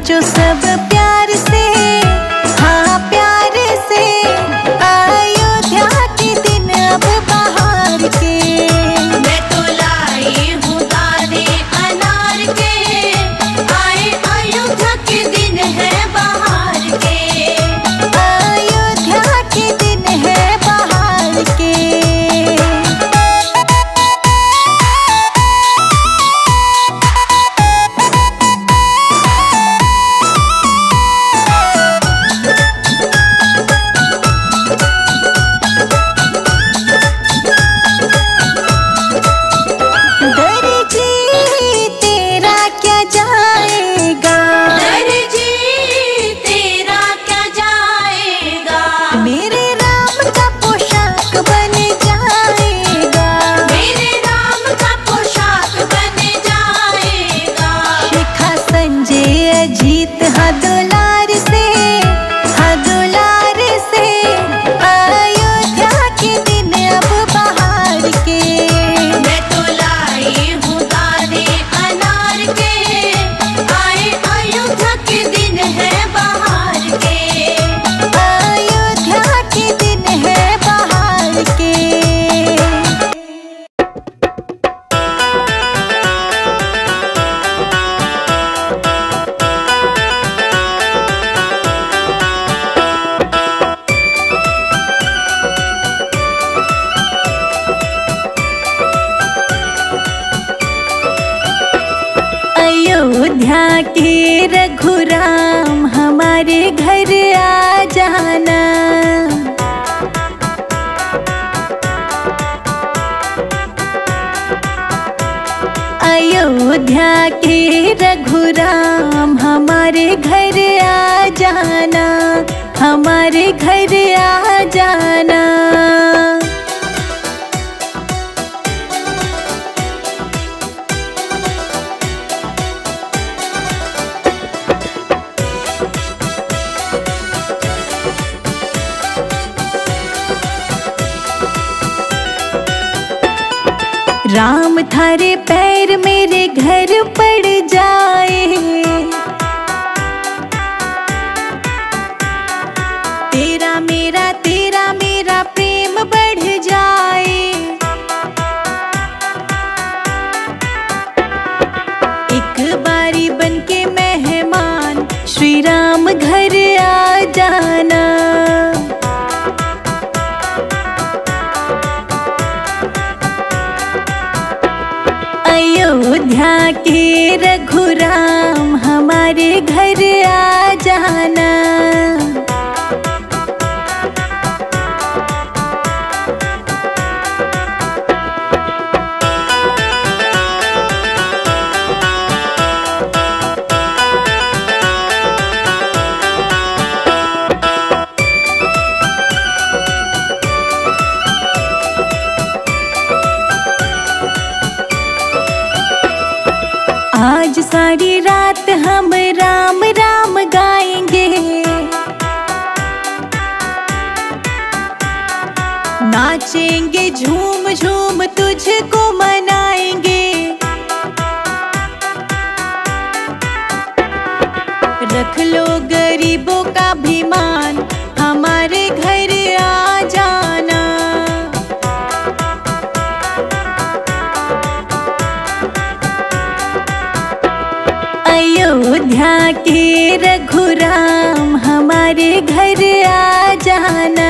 नाचो सब प्यार से, हाँ प्यार से। अयोध्या के दिन अब बाहर के, मैं तो लाई हूँ दाने अनार के, आए अयोध्या के दिन है बाहर के। अयोध्या के दिन है बाहर के। जीत हाँ दुलार से, हाँ दुलार से। अयोध्या के दिन अब बाहर के, मैं तो लाई हूँ दाने अनार के, आए अयोध्या के दिन है बाहर के। अयोध्या के दिन है बाहर के। अयोध्या के रघुराम हमारे घर आ जाना। अयोध्या के रघुराम हमारे घर आ जाना, हमारे घर आ जाना। राम थारे पैर मेरे घर पड़ जाए, तेरा मेरा प्रेम बढ़ जाए। एक बारी बनके मेहमान श्री राम घर आ जाना। अयोध्या के रघुराम हमारे घर आ जाना। आज सारी रात हम राम राम गाएंगे, नाचेंगे झूम झूम तुझको मनाएंगे। रख लो गरीबों का भी मान, हमारे घर आ जाना। अयोध्या के रघुराम हमारे घर आ जाना।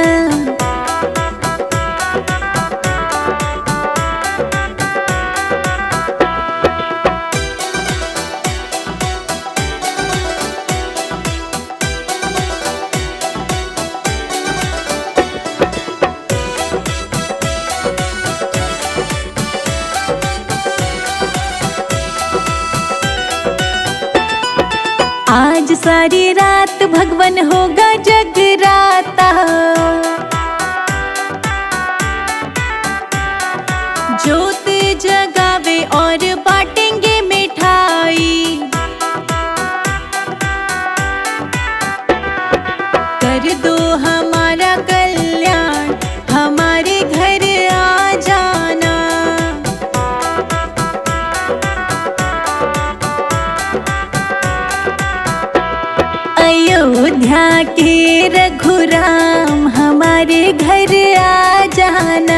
आज सारी रात भगवन होगा जगराता, जोत जगावे और बांटेंगे मिठाई। कर दो हमारा कल्याण, हमारे घर आ जाना। अयोध्या के रघुराम हमारे घर आ जाना।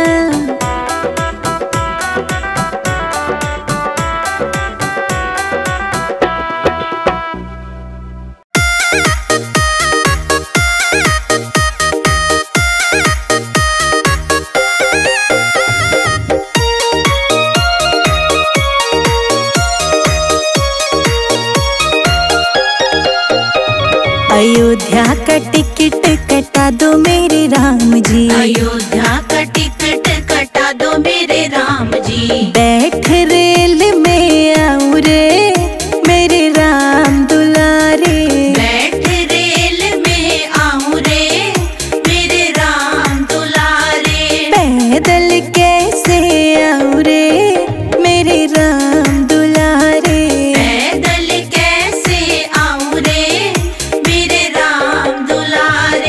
अयोध्या का टिकट कटा दो मेरे राम जी। अयोध्या का टिकट कटा दो मेरे राम जी। बैठ रेल में आऊं रे मेरे राम दुलारे। बैठ रेल में आऊं रे मेरे राम दुलारे। पैदल कैसे आऊं रे मेरे राम दुलारे। पैदल कैसे आऊं रे मेरे राम दुलारे।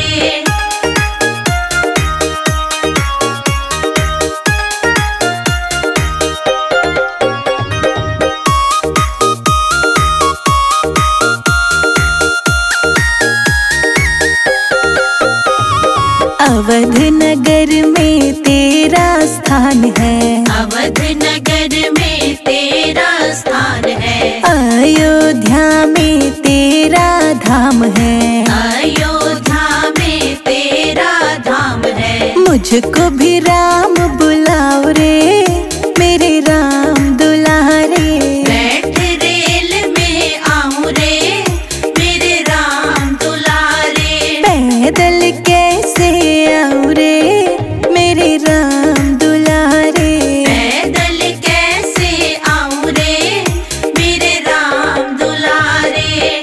अवध नगर में तेरा स्थान है। अवध नगर में तेरा स्थान है। अयोध्या में तेरा धाम है। अयोध्या में तेरा धाम है। मुझको भी राम बुलाओ रे मेरे राम दुलारे। बैठ रेल में आऊं रे मेरे राम दुलारे। पैदल कैसे आऊं रे मेरे राम दुलारे। पैदल कैसे आऊं रे मेरे राम दुलारे।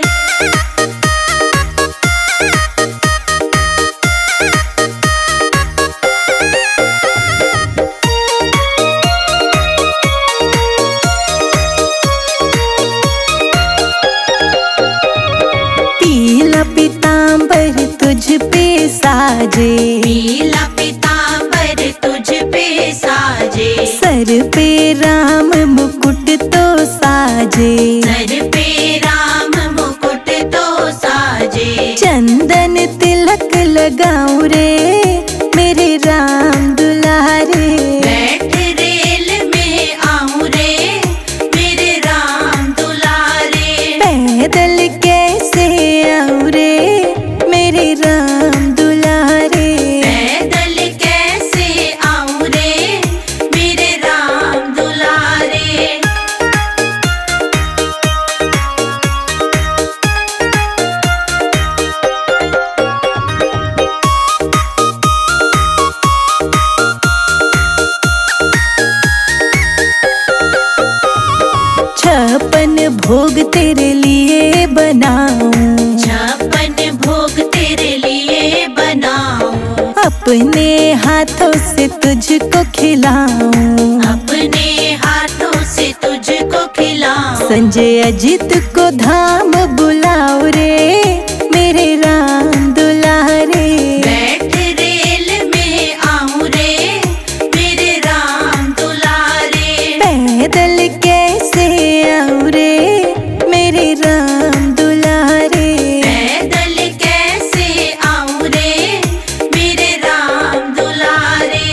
पीला पीताम्बर तुझ पे साजे। पीला पीताम्बर तुझ पे साजे। सर पे राम मुकुट तो साजे। सर पे राम मुकुट तो साजे। चंदन तिलक लगाऊं रे मेरे राम दुलारे। बैठ रेल में आऊं रे मेरे राम दुलारे। पैदल कैसे आऊं रे मेरे राम दुलारे। पैदल कैसे आऊं रे मेरे राम दुलारे। छप्पन भोग तेरे लिए बनाऊं। छप्पन भोग तेरे लिए बनाऊं। अपने हाथों से तुझको खिलाऊं। अपने हाथों से तुझको खिलाऊं। संजय अजित को धाम बुलाओ रे मेरे राम दुलारे। बैठ रेल में आऊं रे मेरे राम दुलारे। पैदल कैसे आऊं रे मेरे राम दुलारे। पैदल कैसे आऊं रे मेरे राम दुलारे।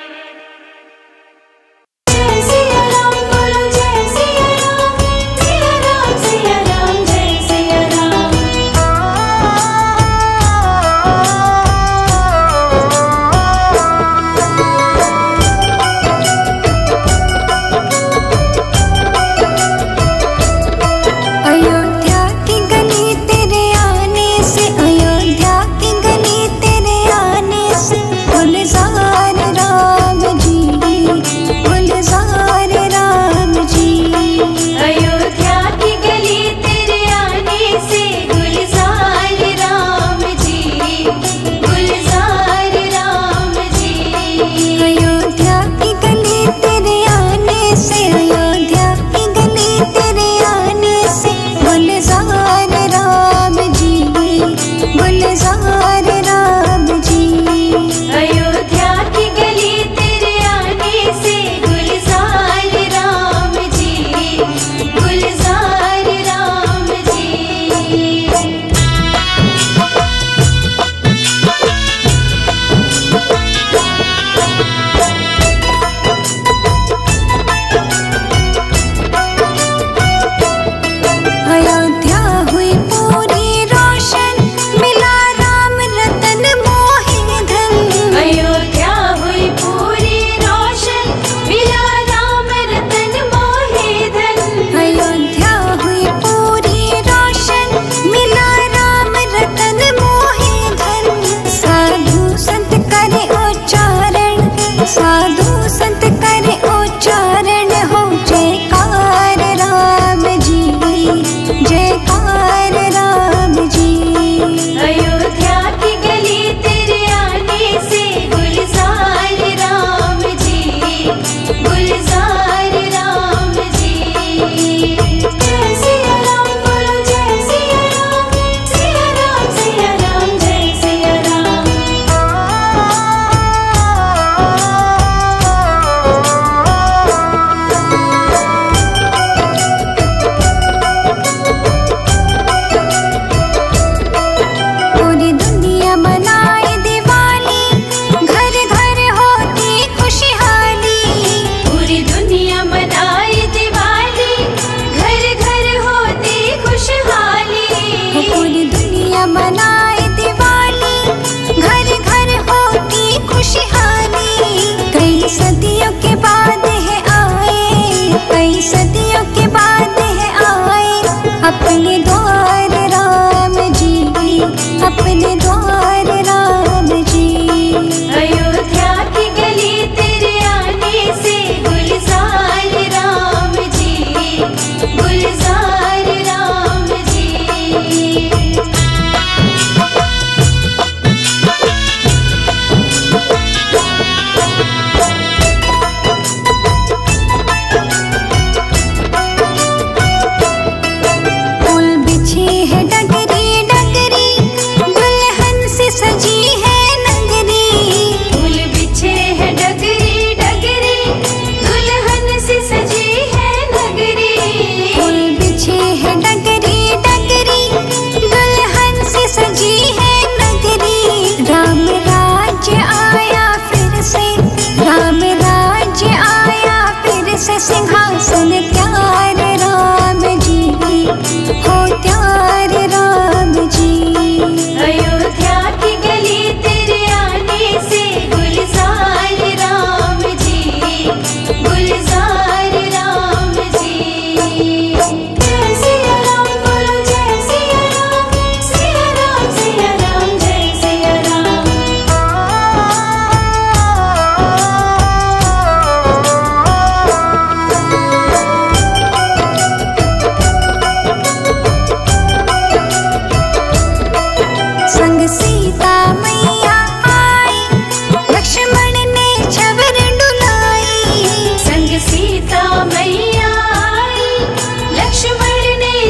जय सिया राम बोलो जय सिया राम। सिया राम जय सिया राम।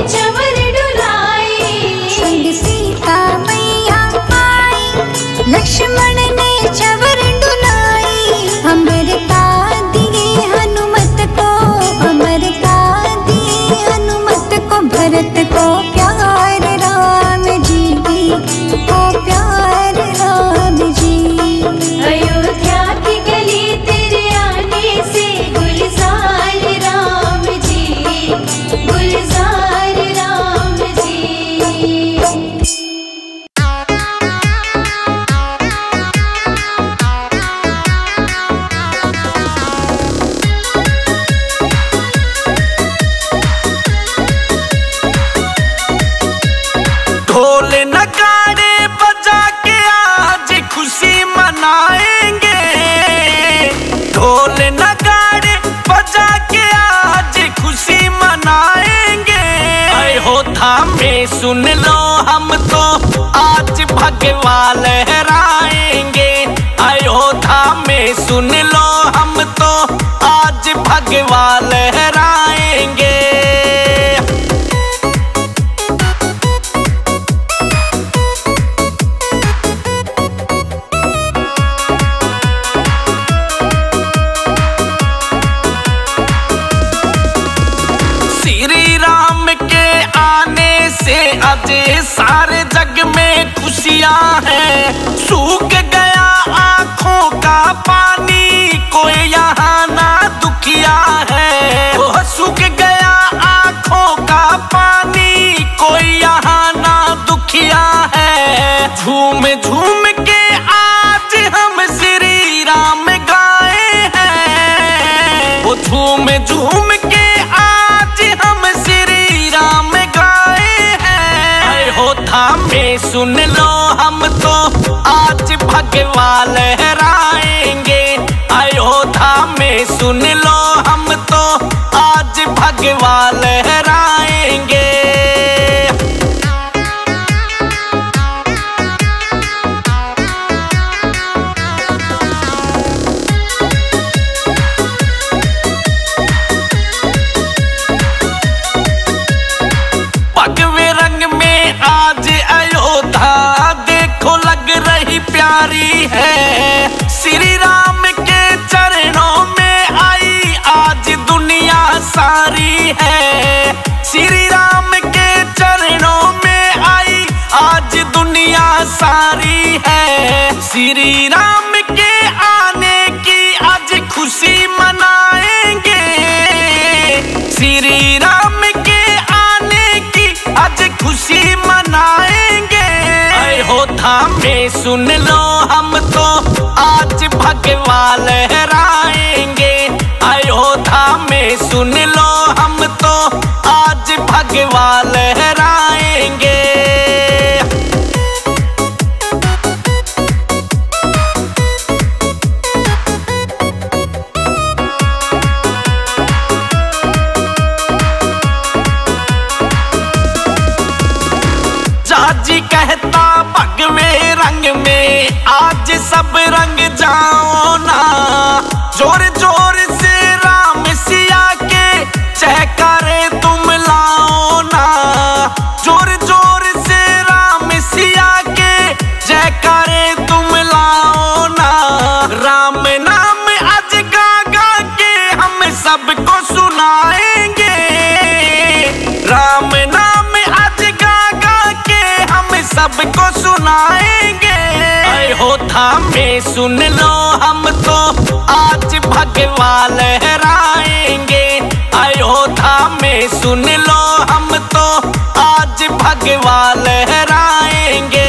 चवर डुलाई। संग सीता मैया आई, लक्ष्मण ने चवर डुलाई। अमरता दिए हनुमत को, अमरता दिए हनुमत को, भरत को प्यार राम जी को प्यार राम जी। अयोध्या की गली तेरे आने से गुलजार राम जी, गुलजार राम जी। ढोल नगाड़े बजा के आज खुशी मनाएंगे। ढोल नगाड़े बजा के आज खुशी मनाएंगे। अयोध्या में सुन लो हम तो आज भगवा लहराएंगे। अयोध्या में सुन लो हम तो आज भगवा लहराएंगे। श्री राम के आने से आज सारे जग में खुशियां हैं। सूख गया आंखों का पानी, कोई यहाँ ना दुखिया है। वो सूख गया आंखों का पानी, कोई यहाँ ना दुखिया है। झूम झूम के आज हम श्री राम गाए हैं। वो झूम झूम के आज हम श्री राम गाए हैं। अयोध्या में सुन लो हम तो आज भगवा लहराएंगे। अयोध्या में सुन लो हम तो आज भगवा लहराएंगे। भगवे रंग में आज अयोध्या देखो लग रही प्यारी है। श्री राम के चरणों में आई आज दुनिया सारी है। श्री राम के चरणों में आई आज दुनिया सारी है। श्री राम के आने की आज खुशी मनाएंगे। श्री राम के आने की आज खुशी मनाएंगे। अयोध्या में सुन लो हम तो आज भगवा लहराएंगे। अयोध्या में सुन लो हम तो आज भगवा लहराएंगे। जाजी कहता भगवे रंग में आज सब रंग जाओ ना। जोर जोर से राम सिया के जयकारे तुम लाओ ना। जोर जोर से राम सिया के जयकारे तुम लाओ ना। राम नाम आज गा गा के हम सबको सुनाएंगे। राम नाम आज गा गा के हम सबको सुनाएंगे। अयोध्या में सुन लो हम तो आज भगवा लहराएंगे। अयोध्या में सुन लो हम तो आज भगवा लहराएंगे।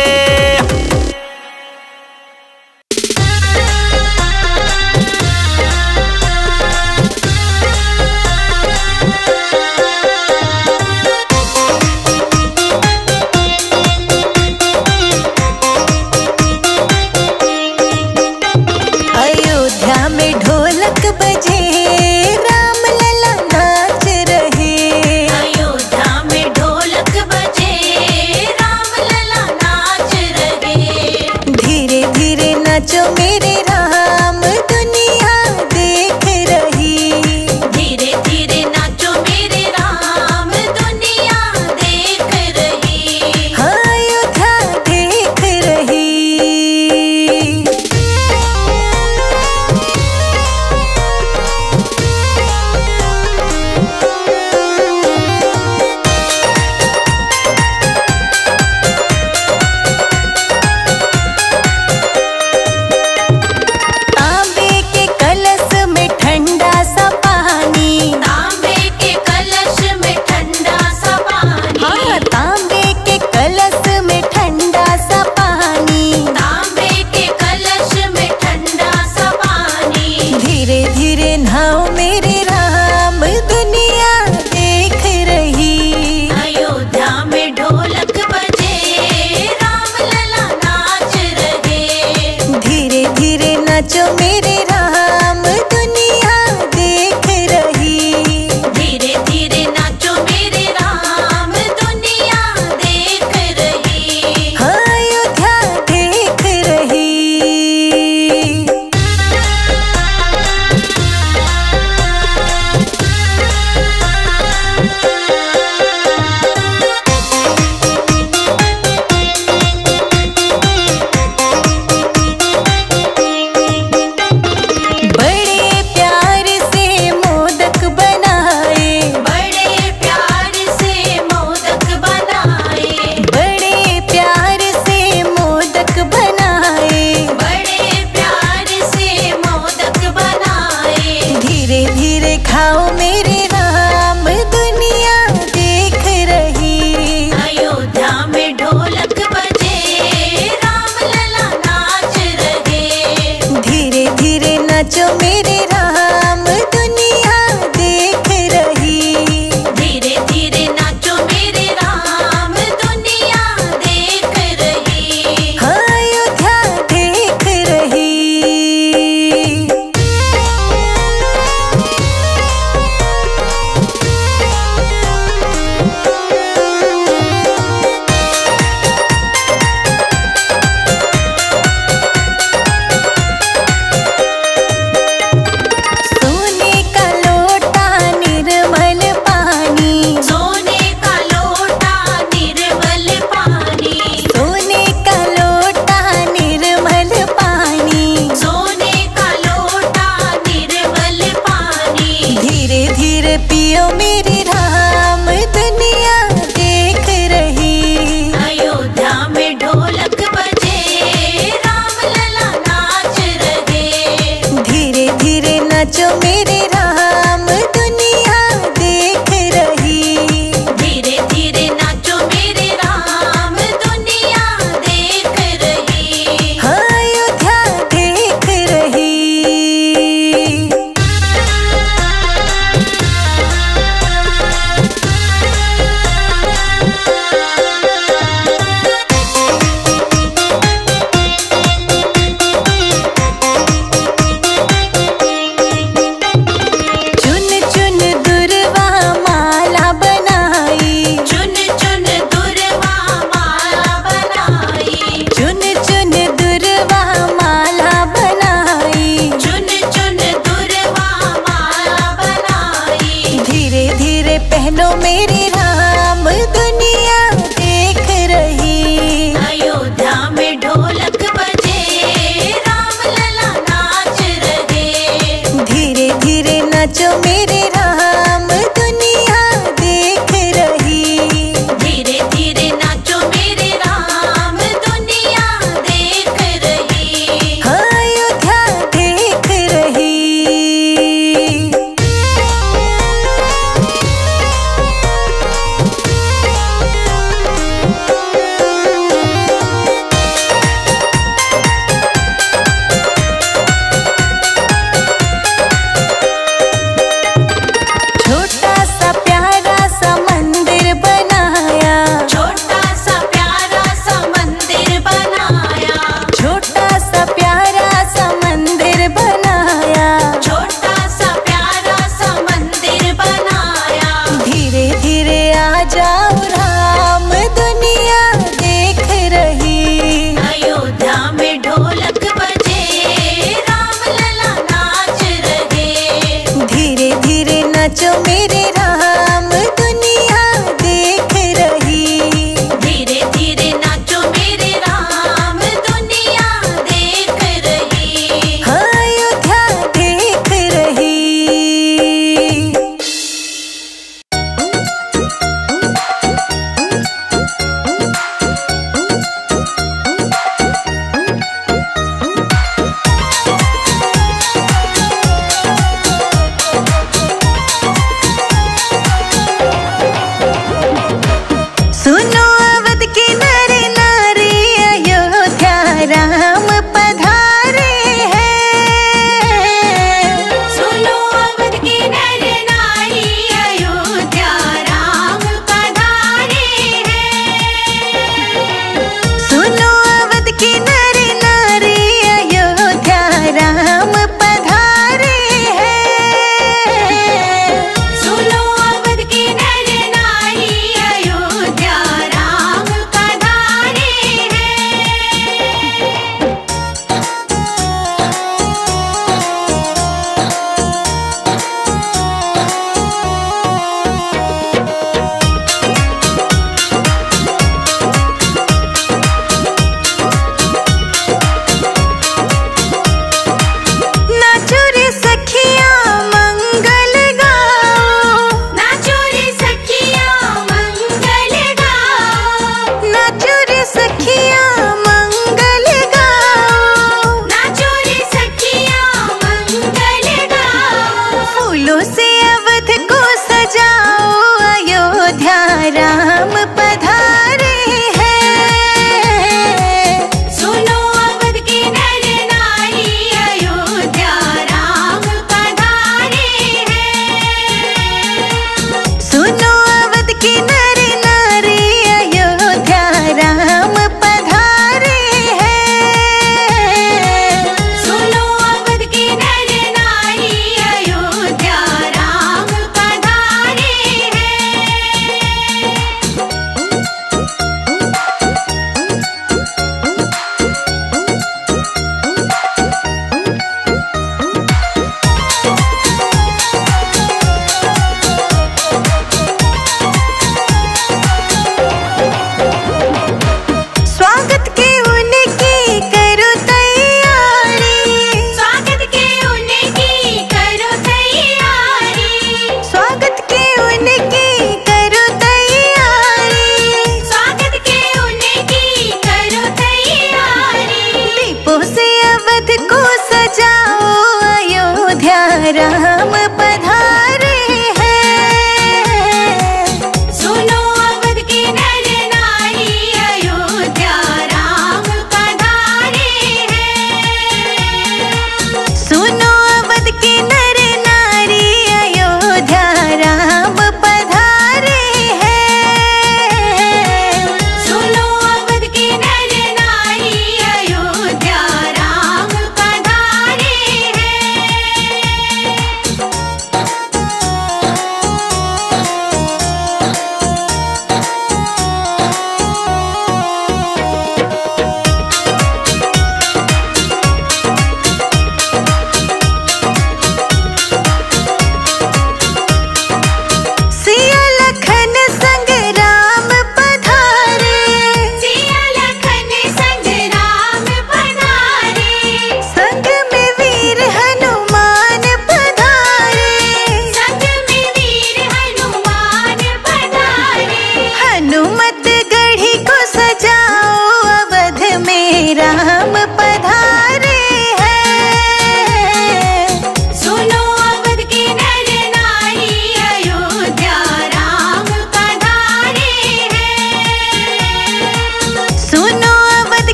अयोध्या में ढोलक बजे, राम लला नाच रहे। अयोध्या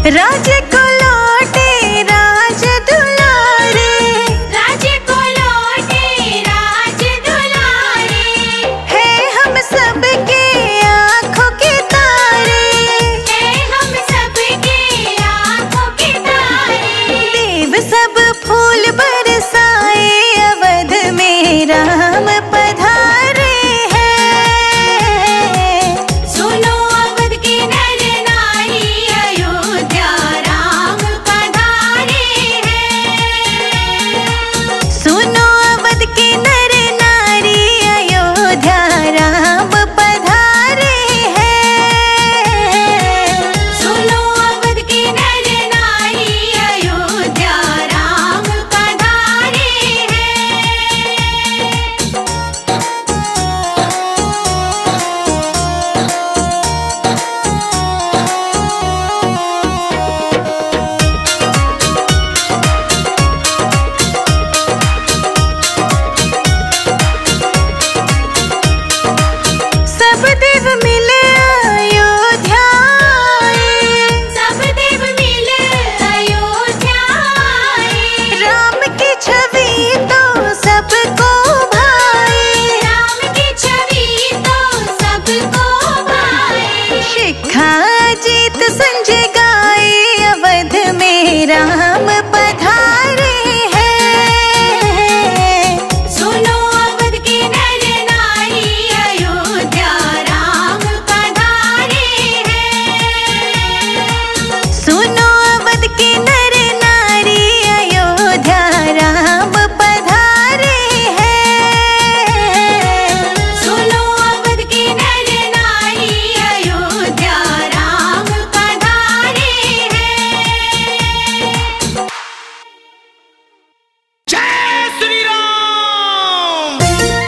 राज को लौटे राज दुलारे, राज को लौटे राज दुलारे, है हम सबके आँखों के तारे, है हम सबके आँखों के तारे। देव सब फूल बरसाए अवध में राम पधारे हैं। सुनो अवध के नर नारी अयोध्या राम पधारे हैं। सुनो अवध के नर नारी अयोध्या राम पधारे हैं। सुनो अवध के नर नारी अयोध्या राम पधारे सब देव मिले अयोध्या आए, सब देव मिले अयोध्या आए। राम की छवि तो सबको भाए, राम की छवि तो सबको भाए। शिखा जीत संजय गाए अवध में राम पधारे हैं। सुनो अवध के नर नारी अयोध्या राम पधारे हैं। सुनो अवध के नर नारी अयोध्या राम पधारे हैं। सुनो अवध के नर नारी अयोध्या राम पधारे हैं। जय श्री राम।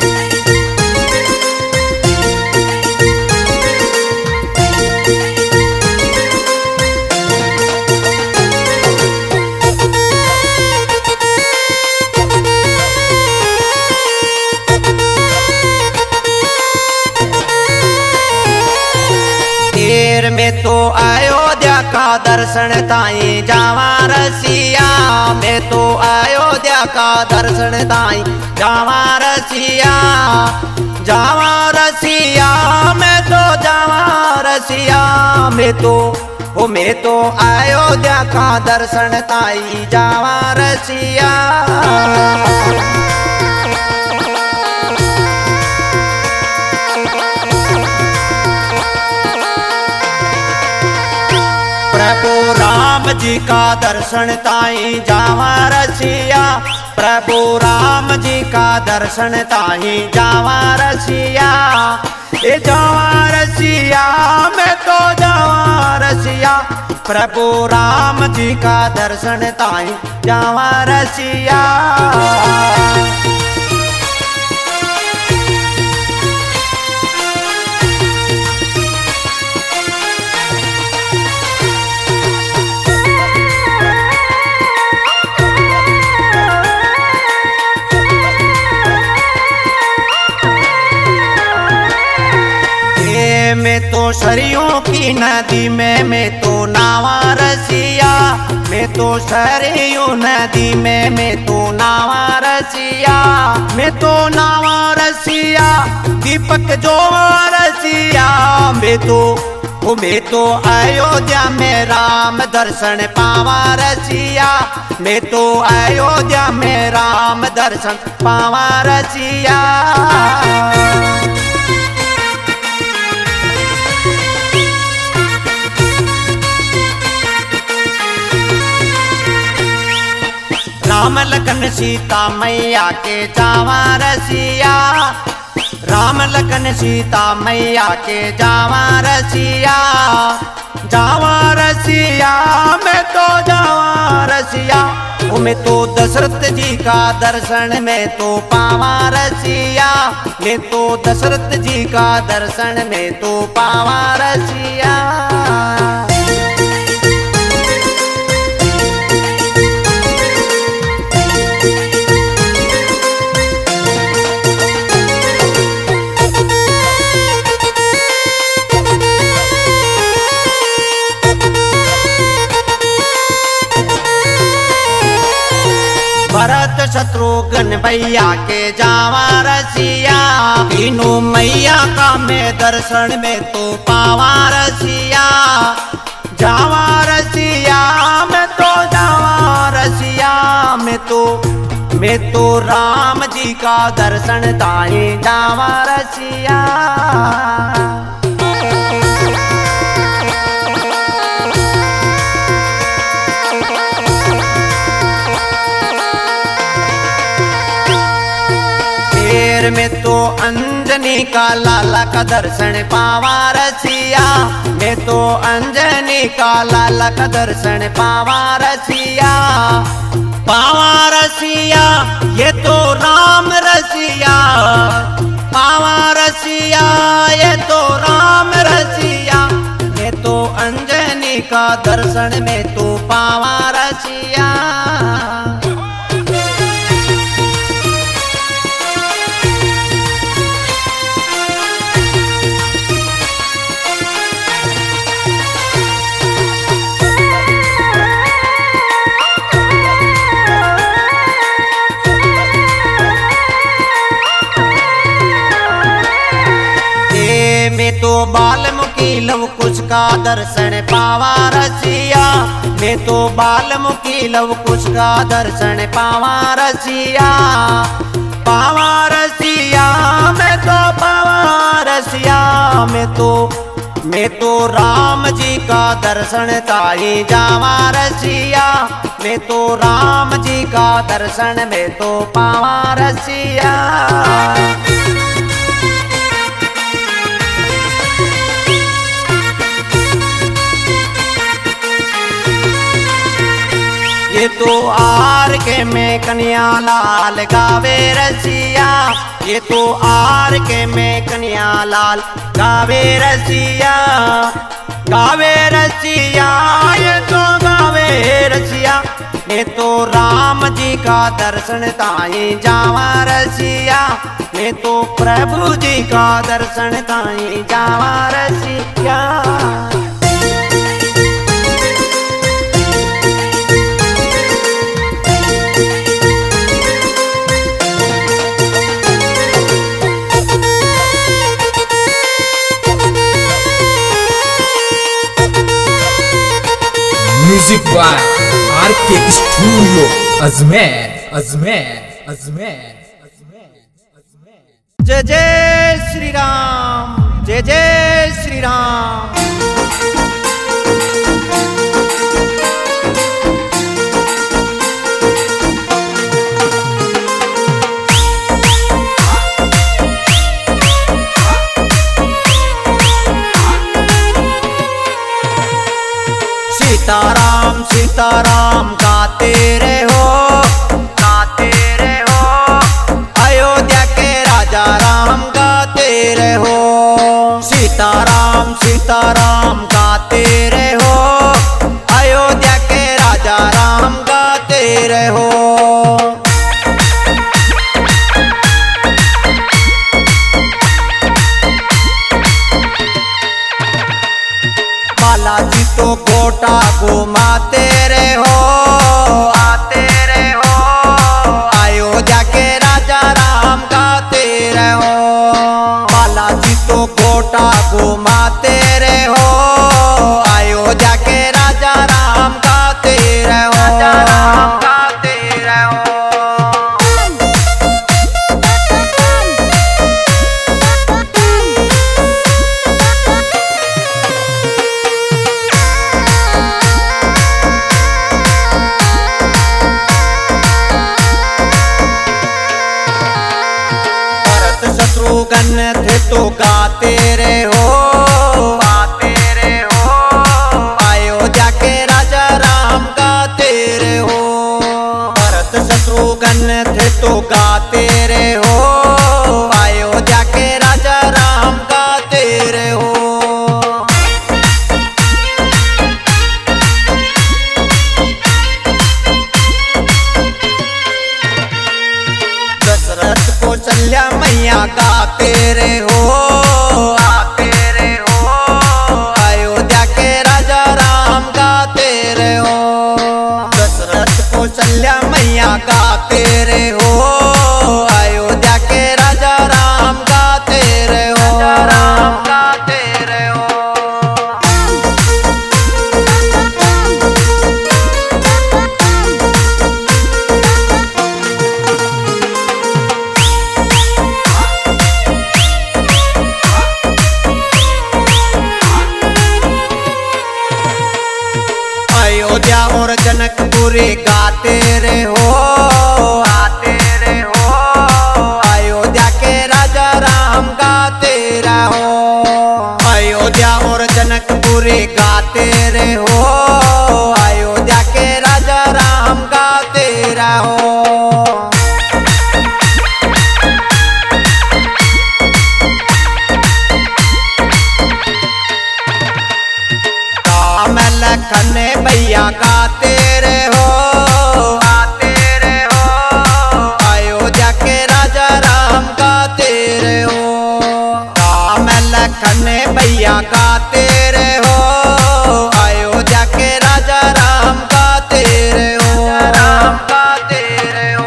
देर में तो अयोध्या का दर्शन ताई जावा रसिया, में तो अयोध्या का दर्शन ताई जावा रसिया, जावा रसिया में तो जावा रसिया में तो अयोध्या का दर्शन ताई जावा रसिया। प्रभु राम जी का दर्शन ताई जावा रसिया, प्रभु राम जी का दर्शन ताई जावा रसिया। ए जावा रसिया मैं तो जावा रसिया, प्रभु राम जी का दर्शन ताई जावा रसिया। मैं तो सरियों की नदी में मैं तो नावा रसिया, मैं तो सरियों नदी में मैं तो नावा रसिया, मैं तो नावा रसिया दीपक जो रसिया। मैं तो अयोध्या में राम दर्शन पावा रसिया, मैं तो अयोध्या में राम दर्शन पावा रसिया। राम लखन सीता मैया के जावा रसिया, राम लखन सीता मैया के जावा रसिया, जावा रसिया मैं तो जावा रसिया। मैं तो दशरथ जी का दर्शन मैं तो पावा रसिया, मैं तो दशरथ जी का दर्शन मैं तो पावा रसिया। भैया के जावा रसिया, तीनों मैया का मैं दर्शन में तो पावा रसिया। जावा रसिया मैं तो जावा रसिया, मैं तो राम जी का दर्शन ताई जावा रसिया। में तो अंजनी का लाला का दर्शन पावा रसिया, मैं तो अंजनी का लाला का दर्शन पावा रसिया। पावा रसिया ये तो राम रसिया, पावा रसिया ये तो राम रसिया, मैं तो अंजनी का दर्शन में तो पावा रसिया। मैं तो बाल्मीकि लव कुश का दर्शन पावा रसिया, मैं तो बाल्मीकि लव कुश का दर्शन पावा रसिया। पावा रसिया मैं तो पावा रसिया, मैं तो राम जी का दर्शन ताई जावा रसिया, मैं तो राम जी का दर्शन में तो पावा रसिया। ये तो आर के में कन्या लाल गावे रसिया, ये तो आर के में कन्या लाल गावे रसिया। गावे रसिया ये तो गावे रसिया, मैं तो राम जी का दर्शन ताई जावा रसिया, मैं तो प्रभु जी का दर्शन ताई जावा रसिया। Music by RK studio Ajmer Ajmer Ajmer Ajmer. जय जय श्री राम, जय जय श्री राम। सीताराम सीताराम गाते रहो, गाते रहो, अयोध्या के राजा राम गाते रहो। सीताराम सीताराम गाते रहो, अयोध्या के राजा राम गाते रहो। बालाजी तो गोटा घुमाते रहो, आते रहो, अयोध्या के राजा राम गाते रहो। बालाजी तो गोटा घुमाते रहो, अयोध्या के राजा राम गाते रहो, राजा राम गाते रहो। शत्रुघ्न थे तो गाते रहो, गाते रहो, अयोध्या के राजा राम गाते रहो। भरत शत्रुघ्न थे तो गाते रहो, अयोध्या के राजा राम गाते रहो। दशरथ कौशल्या मैया गाते रहो, आते रहो, अयोध्या के राजा राम गाते रहो। दशरथ कौशल्या मैया गाते रहो, जनकपुरी गाते रहो, गाते रहो। अयोध्या के राजा राम गाते रहो, अयोध्या और जनकपुरी गाते रहो, अयोध्या के राजा राम गाते रहो। लखन भैया गाते रहो, गाते रहो। अयोध्या के राजा राम गाते रहो, राम लखन भैया गाते रहो, अयोध्या के राजा राम गाते रहो, राम गाते रहो।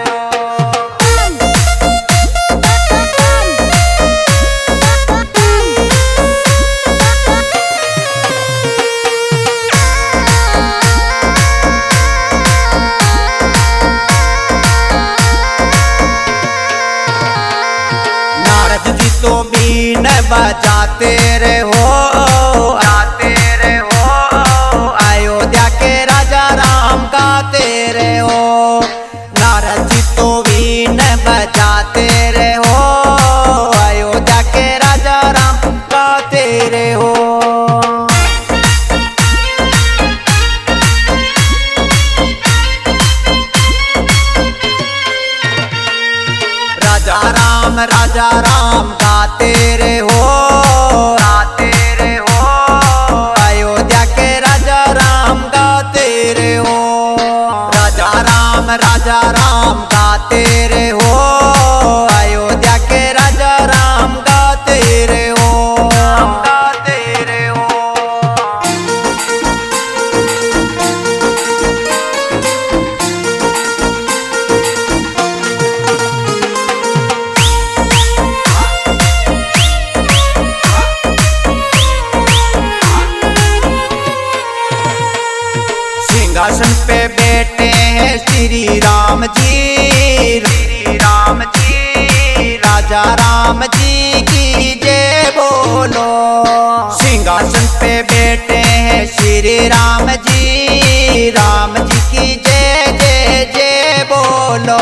तो बीन बजाते रहो, गाते रहो। अयोध्या के राजा राम गाते रहो, नारद जी तो बीन बजाते रहो, अयोध्या के राजा राम गाते रहो। राजा राम गाते रहो, गाते रहो। अयोध्या के राजा राम गाते रहो, राजा राम गाते रहो, अयोध्या के राजा राम गाते रहो, गाते रहो। सिंहासन पे बैठे हैं श्री राम जी, श्री राम जी। राजा राम जी की जय बोलो, सिंहासन पे बैठे हैं श्री राम जी, राम जी की जय जय जय बोलो।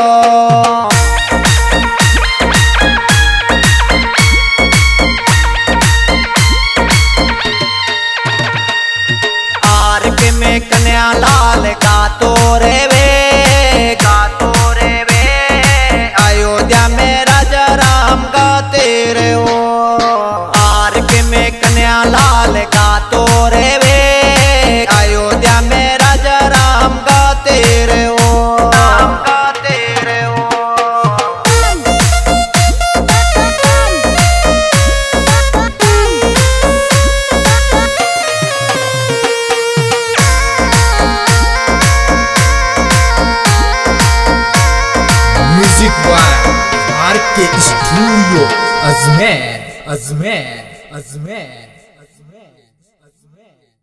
में कन्या लाल गातो रे वे, गातो रे वे। अयोध्या में राजा राम गाते रहो, आर के में कन्या लाल गातो रे वे, अयोध्या में राजा राम गाते रहो, राम गाते रहो। Music by R K studio Ajmer, Ajmer, Ajmer, Ajmer, Ajmer.